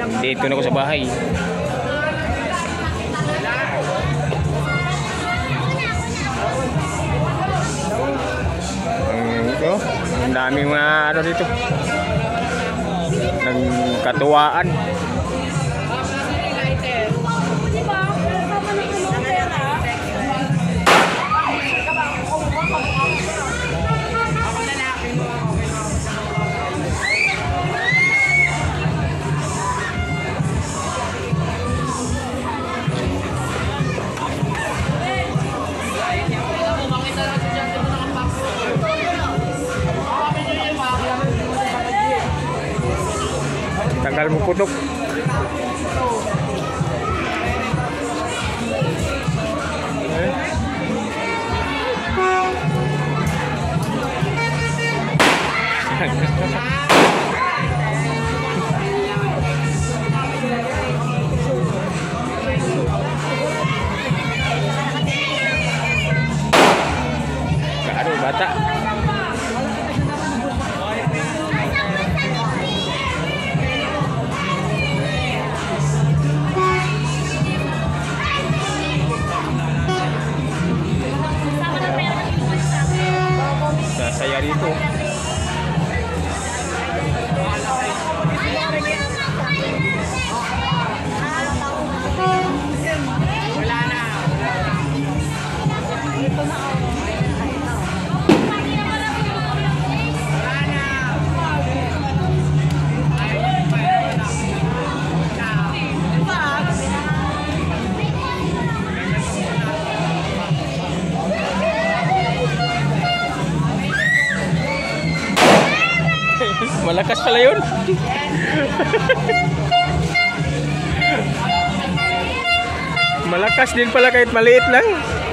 Dito na ako sa bahay. Ito, ang daming mga ano dito. Nagkatuwaan. Tanggal mo putok. Aduh, bata. Saya dito. Wala na. Malakas pala yun. Malakas din pala kahit maliit lang.